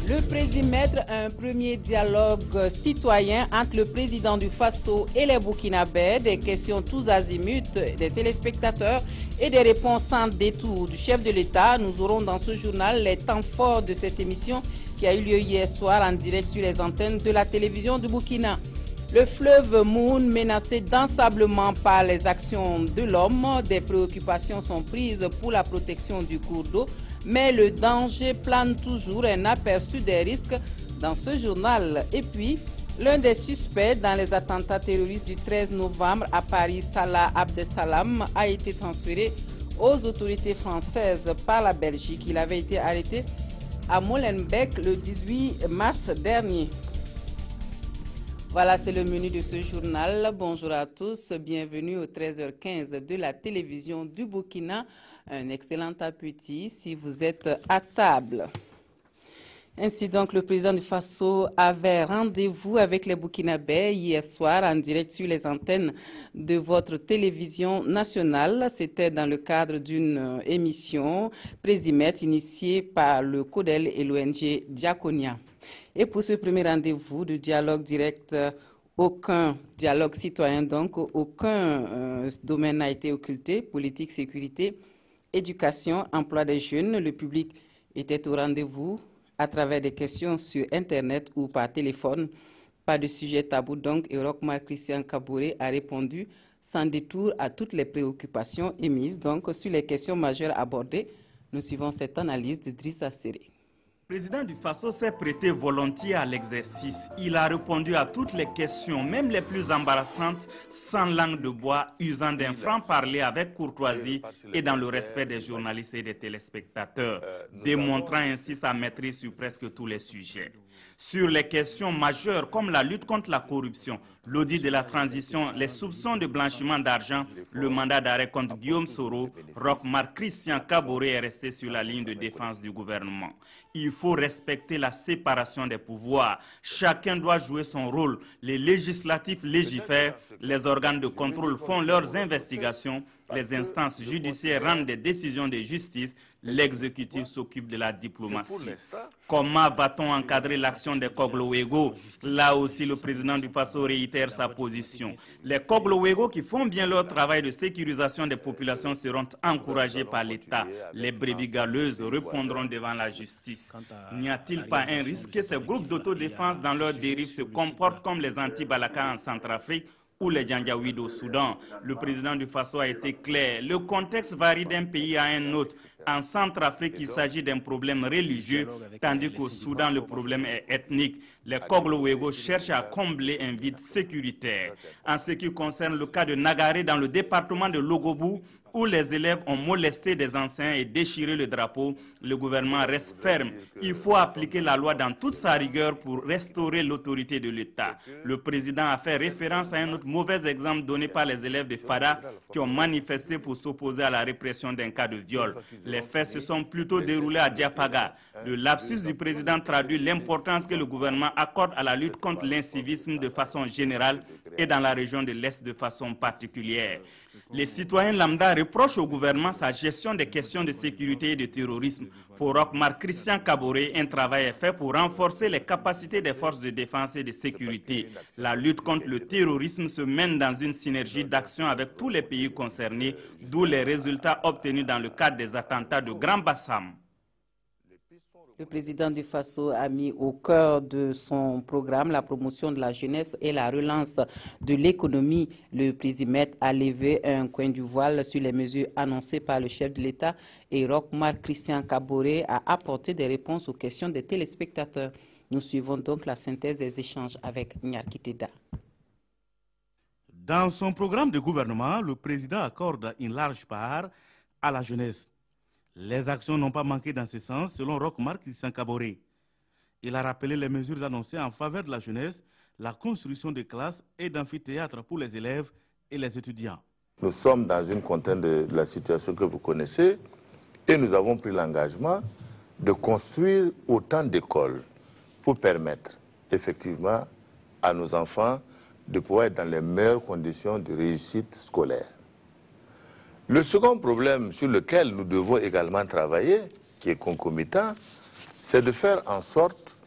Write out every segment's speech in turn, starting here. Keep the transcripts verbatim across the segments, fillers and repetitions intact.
Le Présimètre, un premier dialogue citoyen entre le président du Faso et les Burkinabés, des questions tous azimuts des téléspectateurs et des réponses sans détour du chef de l'État. Nous aurons dans ce journal les temps forts de cette émission qui a eu lieu hier soir en direct sur les antennes de la télévision du Burkina. Le fleuve Moune menacé d'ensablement par les actions de l'homme. Des préoccupations sont prises pour la protection du cours d'eau, mais le danger plane toujours. Un aperçu des risques dans ce journal. Et puis, l'un des suspects dans les attentats terroristes du treize novembre à Paris, Salah Abdeslam, a été transféré aux autorités françaises par la Belgique. Il avait été arrêté à Molenbeek le dix-huit mars dernier. Voilà, c'est le menu de ce journal. Bonjour à tous, bienvenue au treize heures quinze de la télévision du Burkina. Un excellent appétit si vous êtes à table. Ainsi donc, le président du Faso avait rendez-vous avec les Burkinabés hier soir en direct sur les antennes de votre télévision nationale. C'était dans le cadre d'une émission Présimètre initiée par le CODEL et l'O N G Diaconia. Et pour ce premier rendez-vous de dialogue direct, aucun dialogue citoyen, donc aucun euh, domaine n'a été occulté, politique, sécurité, éducation, emploi des jeunes. Le public était au rendez-vous à travers des questions sur Internet ou par téléphone. Pas de sujet tabou donc, et Rochmar Christian Kaboré a répondu sans détour à toutes les préoccupations émises. Donc, sur les questions majeures abordées, nous suivons cette analyse de Drissa Seré. Le président du Faso s'est prêté volontiers à l'exercice. Il a répondu à toutes les questions, même les plus embarrassantes, sans langue de bois, usant d'un franc-parler avec courtoisie et dans le respect des journalistes et des téléspectateurs, démontrant ainsi sa maîtrise sur presque tous les sujets. Sur les questions majeures comme la lutte contre la corruption, l'audit de la transition, les soupçons de blanchiment d'argent, le mandat d'arrêt contre Guillaume Soro, Rochmar Christian Kaboré est resté sur la ligne de défense du gouvernement. Il faut respecter la séparation des pouvoirs. Chacun doit jouer son rôle. Les législatifs légifèrent, les organes de contrôle font leurs investigations, les instances judiciaires rendent des décisions de justice, l'exécutif s'occupe de la diplomatie. Comment va-t-on encadrer l'action des Koglowego? Là aussi, le président du Faso réitère sa position. Les Koglowego qui font bien leur travail de sécurisation des populations seront encouragés par l'État. Les brebis galeuses répondront devant la justice. N'y a-t-il pas un risque que ces groupes d'autodéfense dans leur dérive se comportent comme les anti-Balaka en Centrafrique ou les Djanjaouides au Soudan? Le président du Faso a été clair. Le contexte varie d'un pays à un autre. En Centrafrique, il s'agit d'un problème religieux, tandis qu'au Soudan, le problème est ethnique. Les Koglowego cherchent à combler un vide sécuritaire. En ce qui concerne le cas de Nagaré dans le département de Logobou, où les élèves ont molesté des enseignants et déchiré le drapeau, le gouvernement reste ferme. Il faut appliquer la loi dans toute sa rigueur pour restaurer l'autorité de l'État. Le président a fait référence à un autre mauvais exemple donné par les élèves de Fada qui ont manifesté pour s'opposer à la répression d'un cas de viol. Les faits se sont plutôt déroulés à Diapaga. Le lapsus du président traduit l'importance que le gouvernement accorde à la lutte contre l'incivisme de façon générale et dans la région de l'Est de façon particulière. Les citoyens lambda reprochent au gouvernement sa gestion des questions de sécurité et de terrorisme. Pour Rochmar Christian Kaboré, un travail est fait pour renforcer les capacités des forces de défense et de sécurité. La lutte contre le terrorisme se mène dans une synergie d'action avec tous les pays concernés, d'où les résultats obtenus dans le cadre des attentats de Grand Bassam. Le président du Faso a mis au cœur de son programme la promotion de la jeunesse et la relance de l'économie. Le Présimètre a levé un coin du voile sur les mesures annoncées par le chef de l'État et Rochmar Christian Kaboré a apporté des réponses aux questions des téléspectateurs. Nous suivons donc la synthèse des échanges avec Nyarkiteda. Dans son programme de gouvernement, le président accorde une large part à la jeunesse. Les actions n'ont pas manqué dans ce sens, selon Rochmar Christian Kaboré. Il a rappelé les mesures annoncées en faveur de la jeunesse, la construction de classes et d'amphithéâtres pour les élèves et les étudiants. Nous sommes dans une contrainte de la situation que vous connaissez et nous avons pris l'engagement de construire autant d'écoles pour permettre effectivement à nos enfants de pouvoir être dans les meilleures conditions de réussite scolaire. Le second problème sur lequel nous devons également travailler, qui est concomitant, c'est de faire en sorte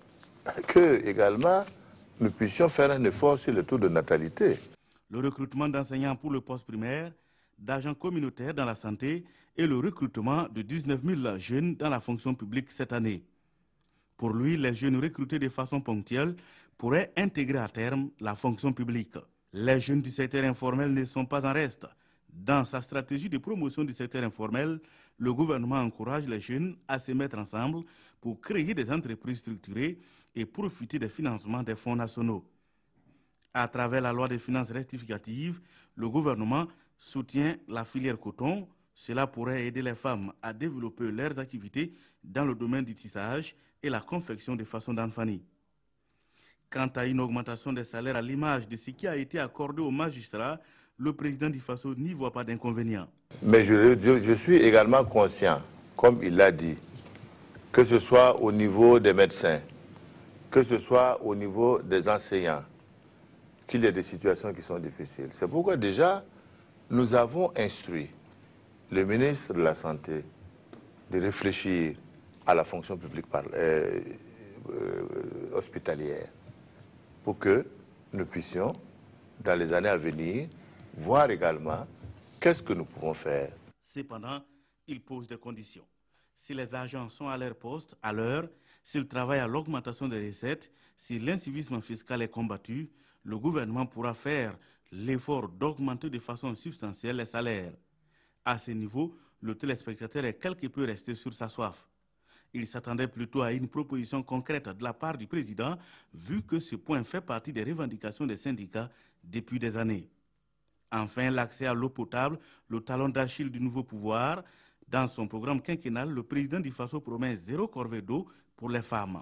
que également nous puissions faire un effort sur le taux de natalité. Le recrutement d'enseignants pour le poste primaire, d'agents communautaires dans la santé et le recrutement de dix-neuf mille jeunes dans la fonction publique cette année. Pour lui, les jeunes recrutés de façon ponctuelle pourraient intégrer à terme la fonction publique. Les jeunes du secteur informel ne sont pas en reste. Dans sa stratégie de promotion du secteur informel, le gouvernement encourage les jeunes à se mettre ensemble pour créer des entreprises structurées et profiter des financements des fonds nationaux. À travers la loi des finances rectificatives, le gouvernement soutient la filière coton. Cela pourrait aider les femmes à développer leurs activités dans le domaine du tissage et la confection de façons d'enfannie. Quant à une augmentation des salaires à l'image de ce qui a été accordé aux magistrats, le président du Faso n'y voit pas d'inconvénient. Mais je, je, je suis également conscient, comme il l'a dit, que ce soit au niveau des médecins, que ce soit au niveau des enseignants, qu'il y a des situations qui sont difficiles. C'est pourquoi déjà, nous avons instruit le ministre de la Santé de réfléchir à la fonction publique par, euh, euh, hospitalière pour que nous puissions, dans les années à venir, voir également qu'est-ce que nous pouvons faire. Cependant, il pose des conditions. Si les agents sont à leur poste, à l'heure, s'ils travaillent à l'augmentation des recettes, si l'incivisme fiscal est combattu, le gouvernement pourra faire l'effort d'augmenter de façon substantielle les salaires. À ce niveau, le téléspectateur est quelque peu resté sur sa soif. Il s'attendait plutôt à une proposition concrète de la part du président, vu que ce point fait partie des revendications des syndicats depuis des années. Enfin, l'accès à l'eau potable, le talon d'Achille du nouveau pouvoir. Dans son programme quinquennal, le président du Faso promet zéro corvée d'eau pour les femmes.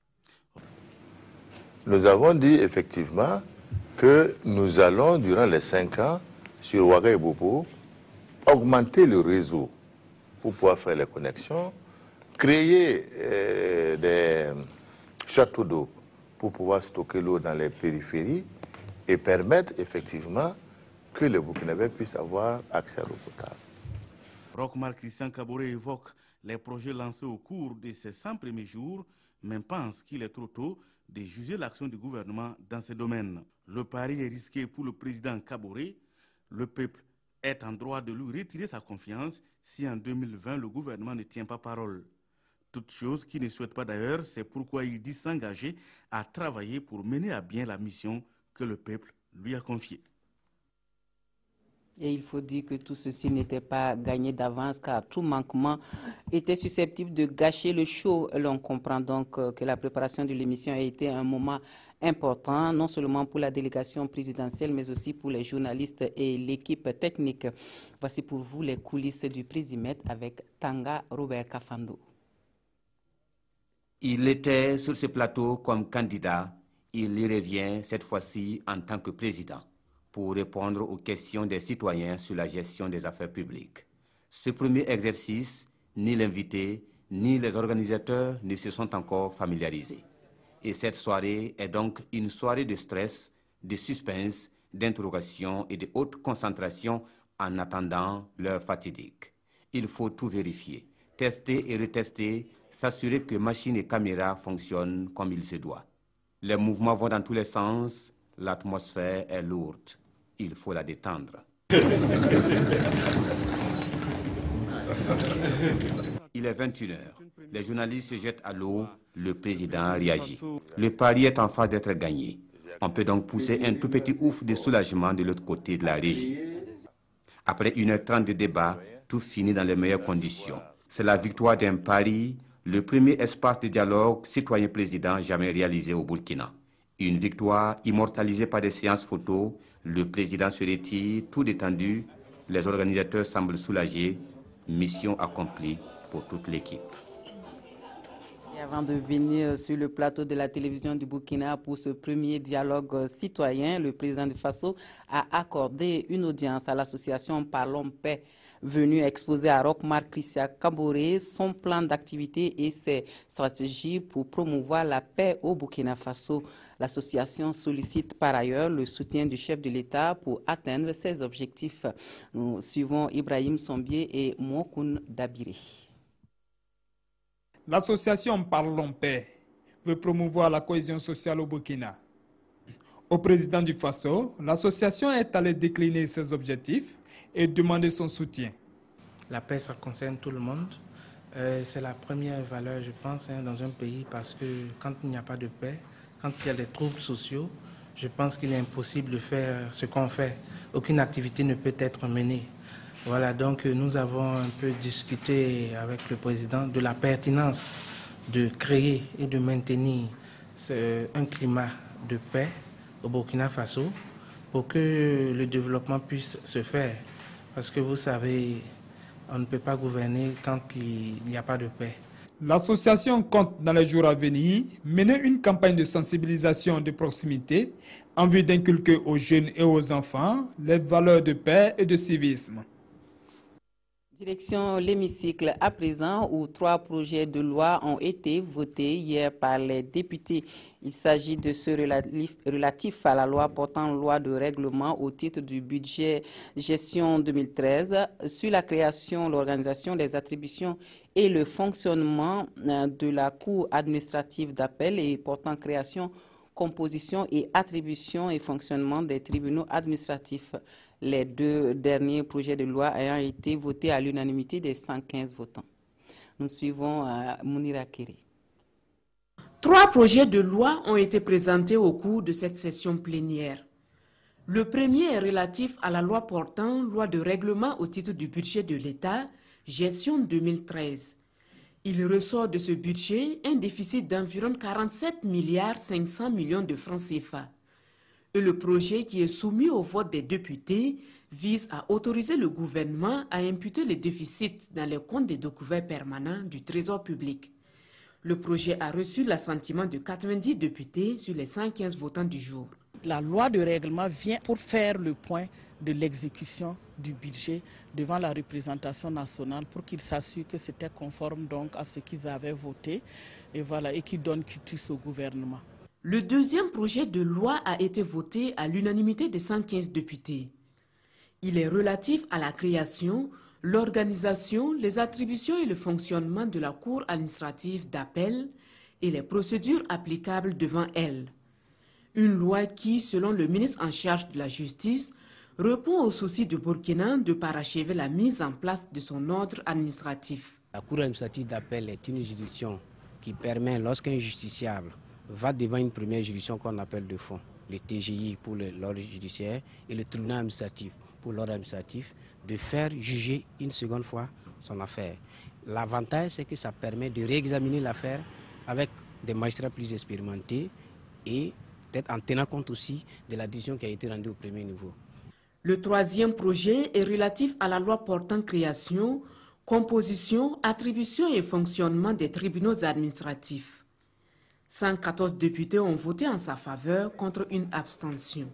Nous avons dit effectivement que nous allons, durant les cinq ans, sur Ouaga et Bopo, augmenter le réseau pour pouvoir faire les connexions, créer euh, des châteaux d'eau pour pouvoir stocker l'eau dans les périphéries et permettre effectivement que les Burkinabés puissent avoir accès à l'eau potable. Roch-Marc Christian Kaboré évoque les projets lancés au cours de ces cent premiers jours, mais pense qu'il est trop tôt de juger l'action du gouvernement dans ces domaines. Le pari est risqué pour le président Kaboré. Le peuple est en droit de lui retirer sa confiance si en deux mille vingt le gouvernement ne tient pas parole. Toute chose qu'il ne souhaite pas d'ailleurs, c'est pourquoi il dit s'engager à travailler pour mener à bien la mission que le peuple lui a confiée. Et il faut dire que tout ceci n'était pas gagné d'avance car tout manquement était susceptible de gâcher le show. L'on comprend donc que la préparation de l'émission a été un moment important, non seulement pour la délégation présidentielle, mais aussi pour les journalistes et l'équipe technique. Voici pour vous les coulisses du Présimètre avec Tanga Robert Kafando. Il était sur ce plateau comme candidat. Il y revient cette fois-ci en tant que président pour répondre aux questions des citoyens sur la gestion des affaires publiques. Ce premier exercice, ni l'invité, ni les organisateurs ne se sont encore familiarisés. Et cette soirée est donc une soirée de stress, de suspense, d'interrogation et de haute concentration en attendant l'heure fatidique. Il faut tout vérifier, tester et retester, s'assurer que machine et caméra fonctionnent comme il se doit. Les mouvements vont dans tous les sens, l'atmosphère est lourde. Il faut la détendre. Il est vingt et une heures. Les journalistes se jettent à l'eau. Le président réagit. Le pari est en phase d'être gagné. On peut donc pousser un tout petit ouf de soulagement de l'autre côté de la régie. Après une heure trente de débat, tout finit dans les meilleures conditions. C'est la victoire d'un pari, le premier espace de dialogue citoyen-président jamais réalisé au Burkina. Une victoire immortalisée par des séances photos. Le président se retire, tout détendu. Les organisateurs semblent soulagés. Mission accomplie pour toute l'équipe. Et avant de venir sur le plateau de la télévision du Burkina pour ce premier dialogue citoyen, le président du Faso a accordé une audience à l'association Parlons Paix, venu exposer à Roch-Marc Christian Kaboré son plan d'activité et ses stratégies pour promouvoir la paix au Burkina Faso. L'association sollicite par ailleurs le soutien du chef de l'État pour atteindre ses objectifs. Nous suivons Ibrahim Sombier et Moukoun Dabiré. L'association Parlons Paix veut promouvoir la cohésion sociale au Burkina. Au président du Faso, l'association est allée décliner ses objectifs et demander son soutien. La paix, ça concerne tout le monde. Euh, c'est la première valeur, je pense, hein, dans un pays, parce que quand il n'y a pas de paix, quand il y a des troubles sociaux, je pense qu'il est impossible de faire ce qu'on fait. Aucune activité ne peut être menée. Voilà, donc nous avons un peu discuté avec le président de la pertinence de créer et de maintenir ce, un climat de paix au Burkina Faso pour que le développement puisse se faire. Parce que vous savez, on ne peut pas gouverner quand il n'y a pas de paix. L'association compte dans les jours à venir mener une campagne de sensibilisation de proximité en vue d'inculquer aux jeunes et aux enfants les valeurs de paix et de civisme. Direction l'hémicycle à présent où trois projets de loi ont été votés hier par les députés. Il s'agit de ceux relatifs relatif à la loi portant loi de règlement au titre du budget gestion deux mille treize sur la création, l'organisation des attributions et le fonctionnement de la Cour administrative d'appel et portant création, composition et attribution et fonctionnement des tribunaux administratifs. Les deux derniers projets de loi ayant été votés à l'unanimité des cent quinze votants. Nous suivons euh, Mounira Kéré. Trois projets de loi ont été présentés au cours de cette session plénière. Le premier est relatif à la loi portant loi de règlement au titre du budget de l'État, gestion deux mille treize. Il ressort de ce budget un déficit d'environ quarante-sept milliards cinq cents millions de francs C F A. Et le projet qui est soumis au vote des députés vise à autoriser le gouvernement à imputer le déficit dans les comptes des découvertes permanents du Trésor public. Le projet a reçu l'assentiment de quatre-vingt-dix députés sur les cent quinze votants du jour. La loi de règlement vient pour faire le point de l'exécution du budget devant la représentation nationale pour qu'ils s'assurent que c'était conforme donc à ce qu'ils avaient voté et, voilà, et qu'ils donnent quitus au gouvernement. Le deuxième projet de loi a été voté à l'unanimité des cent quinze députés. Il est relatif à la création, l'organisation, les attributions et le fonctionnement de la Cour administrative d'appel et les procédures applicables devant elle. Une loi qui, selon le ministre en charge de la Justice, répond au souci du Burkina de parachever la mise en place de son ordre administratif. La Cour administrative d'appel est une juridiction qui permet, lorsqu'un justiciable va devant une première juridiction qu'on appelle de fond, le T G I pour l'ordre judiciaire et le tribunal administratif pour l'ordre administratif, de faire juger une seconde fois son affaire. L'avantage, c'est que ça permet de réexaminer l'affaire avec des magistrats plus expérimentés et peut-être en tenant compte aussi de la décision qui a été rendue au premier niveau. Le troisième projet est relatif à la loi portant création, composition, attribution et fonctionnement des tribunaux administratifs. cent quatorze députés ont voté en sa faveur contre une abstention.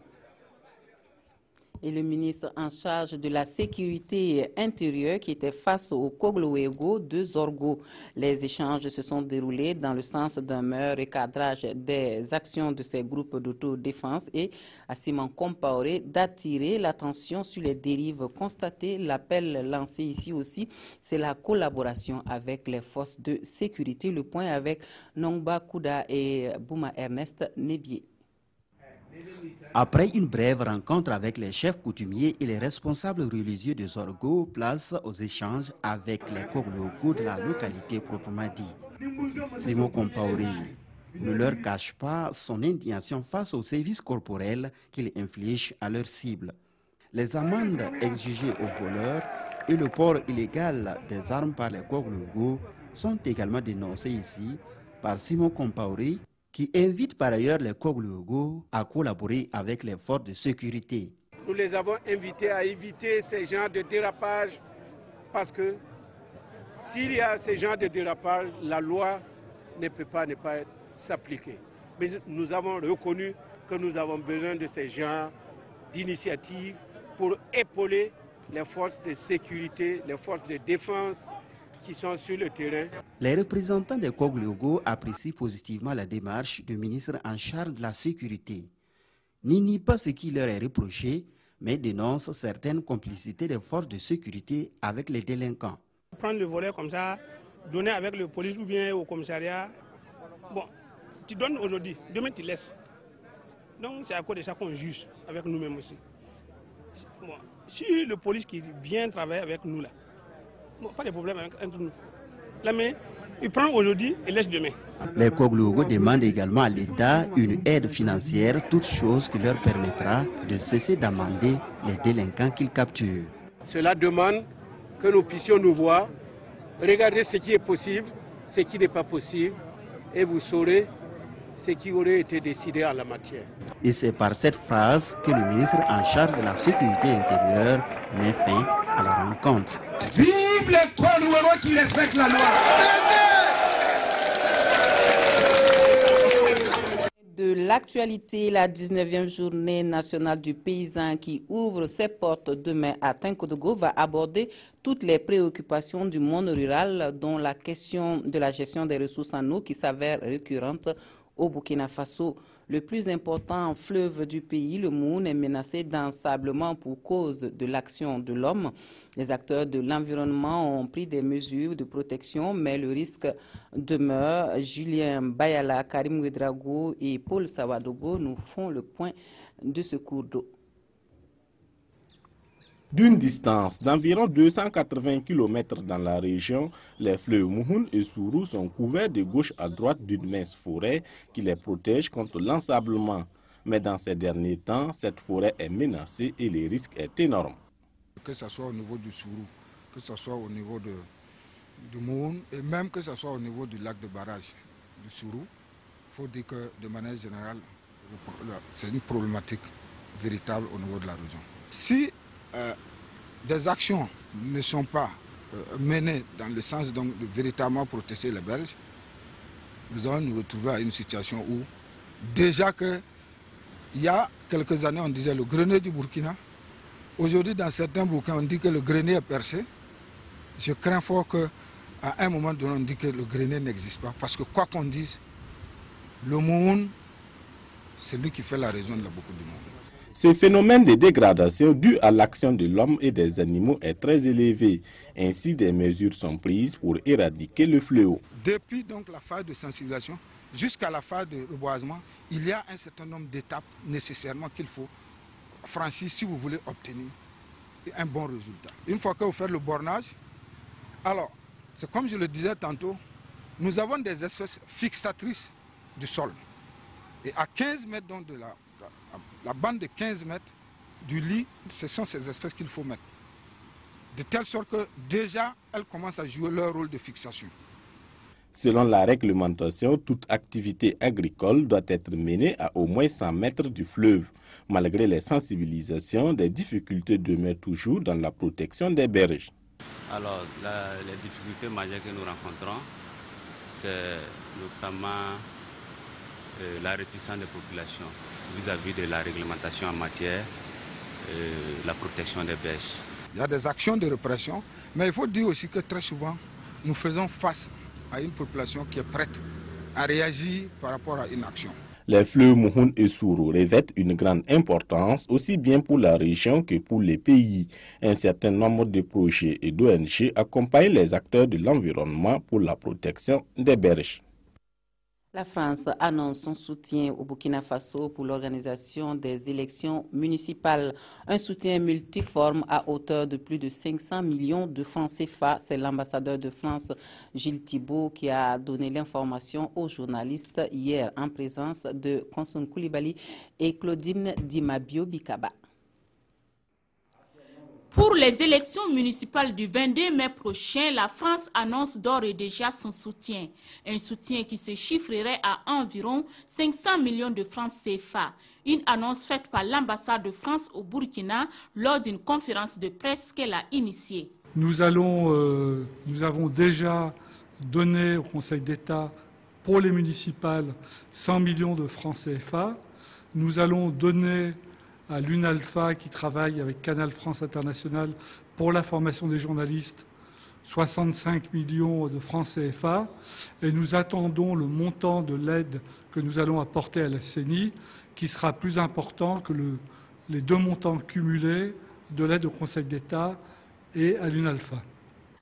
Et le ministre en charge de la sécurité intérieure qui était face au Kogloego de Zorgo. Les échanges se sont déroulés dans le sens d'un meilleur recadrage des actions de ces groupes d'autodéfense et à Simon Compaoré d'attirer l'attention sur les dérives constatées. L'appel lancé ici aussi, c'est la collaboration avec les forces de sécurité. Le point avec Nongba Kouda et Bouma Ernest Nebié. Après une brève rencontre avec les chefs coutumiers et les responsables religieux de Zorgo, place aux échanges avec les Koglogo de la localité proprement dit. Simon Compaoré ne leur cache pas son indignation face aux services corporels qu'il inflige à leurs cibles. Les amendes exigées aux voleurs et le port illégal des armes par les Koglogo sont également dénoncés ici par Simon Compaoré, qui invite par ailleurs les Koglogo à collaborer avec les forces de sécurité. Nous les avons invités à éviter ces genres de dérapage parce que s'il y a ces genres de dérapage, la loi ne peut pas ne pas s'appliquer. Mais nous avons reconnu que nous avons besoin de ces genres d'initiatives pour épauler les forces de sécurité, les forces de défense qui sont sur le terrain. Les représentants des Koglogo apprécient positivement la démarche du ministre en charge de la sécurité. N'y pas ce qui leur est reproché, mais dénoncent certaines complicités des forces de sécurité avec les délinquants. Prendre le volet comme ça, donner avec le police ou bien au commissariat, bon, tu donnes aujourd'hui, demain tu laisses. Donc c'est à cause de ça qu'on juge avec nous-mêmes aussi. Bon, si le police qui vient travailler avec nous là, bon, pas de problème avec entre nous. Là, mais il prend aujourd'hui et laisse demain. Les Koglogo demandent également à l'État une aide financière, toute chose qui leur permettra de cesser d'amender les délinquants qu'ils capturent. Cela demande que nous puissions nous voir, regarder ce qui est possible, ce qui n'est pas possible, et vous saurez ce qui aurait été décidé en la matière. Et c'est par cette phrase que le ministre en charge de la sécurité intérieure met fin à la rencontre. Vive les Koglogo qui respectent la loi! De l'actualité, la dix-neuvième journée nationale du paysan qui ouvre ses portes demain à Tinkodogo va aborder toutes les préoccupations du monde rural, dont la question de la gestion des ressources en eau qui s'avère récurrente au Burkina Faso. Le plus important fleuve du pays, le Moun, est menacé d'ensablement pour cause de l'action de l'homme. Les acteurs de l'environnement ont pris des mesures de protection, mais le risque demeure. Julien Bayala, Karim Ouedraogo et Paul Sawadogo nous font le point de ce cours d'eau. D'une distance d'environ deux cent quatre-vingts kilomètres dans la région, les fleuves Mouhoun et Sourou sont couverts de gauche à droite d'une mince forêt qui les protège contre l'ensablement. Mais dans ces derniers temps, cette forêt est menacée et le risque est énorme. Que ce soit au niveau du Sourou, que ce soit au niveau de, du Mouhoun et même que ce soit au niveau du lac de barrage du Sourou, il faut dire que de manière générale, c'est une problématique véritable au niveau de la région. Si Euh, des actions ne sont pas euh, menées dans le sens donc, de véritablement protéger les berges, nous allons nous retrouver à une situation où déjà que il y a quelques années on disait le grenier du Burkina, aujourd'hui dans certains bouquins on dit que le grenier est percé. Je crains fort qu'à un moment donné on dit que le grenier n'existe pas, parce que quoi qu'on dise, le Moun, c'est lui qui fait la raison de beaucoup du monde. Ce phénomène de dégradation dû à l'action de l'homme et des animaux est très élevé. Ainsi, des mesures sont prises pour éradiquer le fléau. Depuis donc la phase de sensibilisation jusqu'à la phase de reboisement, il y a un certain nombre d'étapes nécessairement qu'il faut franchir si vous voulez obtenir un bon résultat. Une fois que vous faites le bornage, alors, c'est comme je le disais tantôt, nous avons des espèces fixatrices du sol. Et à quinze mètres donc de la La bande de quinze mètres du lit, ce sont ces espèces qu'il faut mettre. De telle sorte que déjà, elles commencent à jouer leur rôle de fixation. Selon la réglementation, toute activité agricole doit être menée à au moins cent mètres du fleuve. Malgré les sensibilisations, des difficultés demeurent toujours dans la protection des berges. Alors, la, les difficultés majeures que nous rencontrons, c'est notamment euh, la réticence des populations vis-à-vis de la réglementation en matière de la protection des berges. Il y a des actions de répression, mais il faut dire aussi que très souvent, nous faisons face à une population qui est prête à réagir par rapport à une action. Les fleuves Mouhoun et Sourou revêtent une grande importance aussi bien pour la région que pour les pays. Un certain nombre de projets et d'O N G accompagnent les acteurs de l'environnement pour la protection des berges. La France annonce son soutien au Burkina Faso pour l'organisation des élections municipales. Un soutien multiforme à hauteur de plus de cinq cents millions de francs C F A. C'est l'ambassadeur de France, Gilles Thibault, qui a donné l'information aux journalistes hier en présence de Konson Koulibaly et Claudine Dimabio Bikaba. Pour les élections municipales du vingt-deux mai prochain, la France annonce d'ores et déjà son soutien. Un soutien qui se chiffrerait à environ cinq cents millions de francs C F A. Une annonce faite par l'ambassade de France au Burkina lors d'une conférence de presse qu'elle a initiée. Nous, allons, euh, nous avons déjà donné au Conseil d'État pour les municipales cent millions de francs C F A. Nous allons donner à l'UNALPHA qui travaille avec Canal France International pour la formation des journalistes, soixante-cinq millions de francs C F A. Et nous attendons le montant de l'aide que nous allons apporter à la C E N I, qui sera plus important que le, les deux montants cumulés de l'aide au Conseil d'État et à l'UNALPHA.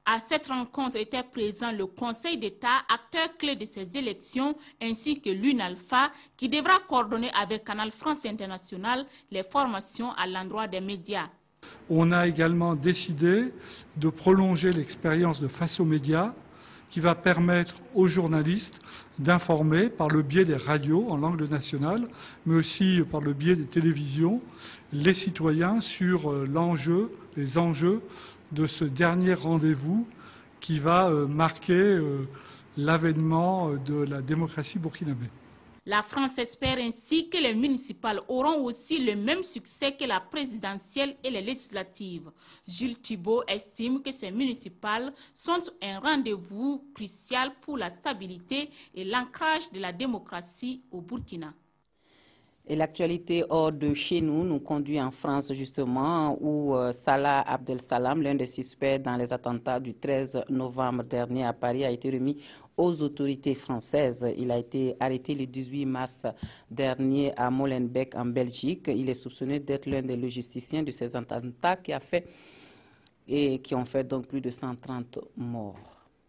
À cette rencontre était présent le Conseil d'État, acteur clé de ces élections, ainsi que l'UNALPHA, qui devra coordonner avec Canal France International les formations à l'endroit des médias. On a également décidé de prolonger l'expérience de Face aux médias, qui va permettre aux journalistes d'informer par le biais des radios en langue nationale, mais aussi par le biais des télévisions, les citoyens sur l'enjeu, les enjeux de ce dernier rendez-vous qui va marquer l'avènement de la démocratie burkinabé. La France espère ainsi que les municipales auront aussi le même succès que la présidentielle et les législatives. Jules Thibault estime que ces municipales sont un rendez-vous crucial pour la stabilité et l'ancrage de la démocratie au Burkina. Et l'actualité hors de chez nous nous conduit en France justement où euh, Salah Abdel Salam, l'un des suspects dans les attentats du treize novembre dernier à Paris, a été remis aux autorités françaises. Il a été arrêté le dix-huit mars dernier à Molenbeek en Belgique. Il est soupçonné d'être l'un des logisticiens de ces attentats qui, a fait, et qui ont fait donc plus de cent trente morts.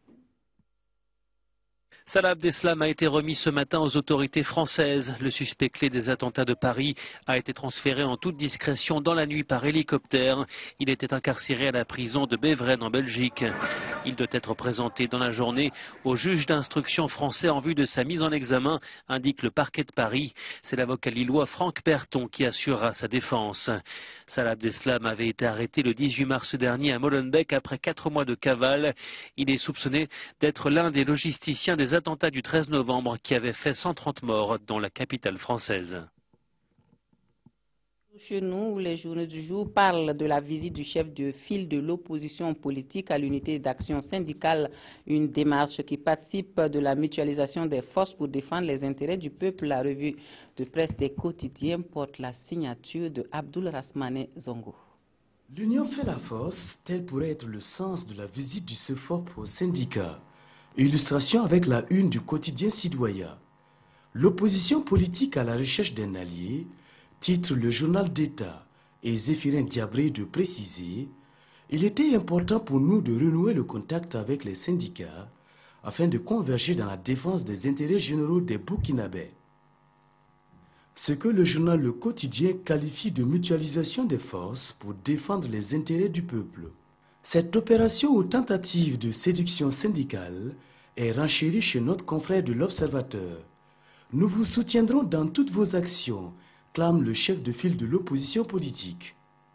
Salah Abdeslam a été remis ce matin aux autorités françaises. Le suspect clé des attentats de Paris a été transféré en toute discrétion dans la nuit par hélicoptère. Il était incarcéré à la prison de Beveren en Belgique. Il doit être présenté dans la journée au juge d'instruction français en vue de sa mise en examen, indique le parquet de Paris. C'est l'avocat lillois Franck Perton qui assurera sa défense. Salah Abdeslam avait été arrêté le dix-huit mars dernier à Molenbeek après quatre mois de cavale. Il est soupçonné d'être l'un des logisticiens des attentats du treize novembre qui avait fait cent trente morts dans la capitale française. Chez nous, les journaux du jour parlent de la visite du chef de file de l'opposition politique à l'unité d'action syndicale, une démarche qui participe de la mutualisation des forces pour défendre les intérêts du peuple. La revue de presse des quotidiens porte la signature de Abdoul Rasmane Zongo. L'union fait la force, tel pourrait être le sens de la visite du C E F O P au syndicat. Illustration avec la une du quotidien Citoyen. L'opposition politique à la recherche d'un allié, titre le journal d'État et Zéphirin Diabré de préciser, il était important pour nous de renouer le contact avec les syndicats afin de converger dans la défense des intérêts généraux des Burkinabés. Ce que le journal Le Quotidien qualifie de mutualisation des forces pour défendre les intérêts du peuple. Cette opération aux tentatives de séduction syndicale est renchérie chez notre confrère de l'Observateur. Nous vous soutiendrons dans toutes vos actions, clame le chef de file de l'opposition politique.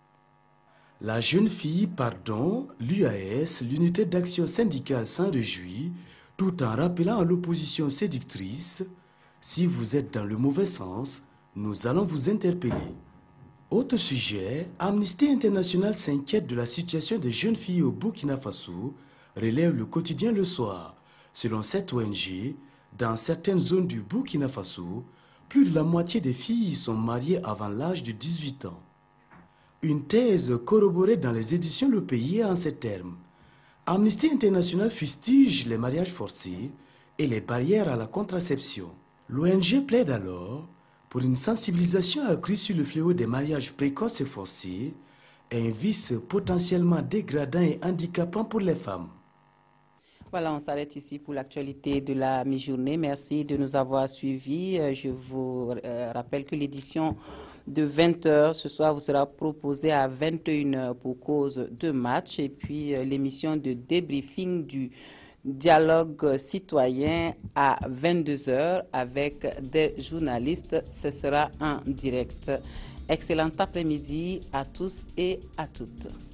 La jeune fille, pardon, l'U A S, l'unité d'action syndicale s'en réjouit, tout en rappelant à l'opposition séductrice, si vous êtes dans le mauvais sens, nous allons vous interpeller. Autre sujet, Amnesty International s'inquiète de la situation des jeunes filles au Burkina Faso, relève le quotidien Le Soir. Selon cette O N G, dans certaines zones du Burkina Faso, plus de la moitié des filles sont mariées avant l'âge de dix-huit ans. Une thèse corroborée dans les éditions Le Pays en ces termes. Amnesty International fustige les mariages forcés et les barrières à la contraception. L'O N G plaide alors pour une sensibilisation accrue sur le fléau des mariages précoces et forcés, un vice potentiellement dégradant et handicapant pour les femmes. Voilà, on s'arrête ici pour l'actualité de la mi-journée. Merci de nous avoir suivis. Je vous rappelle que l'édition de vingt heures ce soir vous sera proposée à vingt et une heures pour cause de match. Et puis l'émission de débriefing du dialogue citoyen à vingt-deux heures avec des journalistes. Ce sera en direct. Excellent après-midi à tous et à toutes.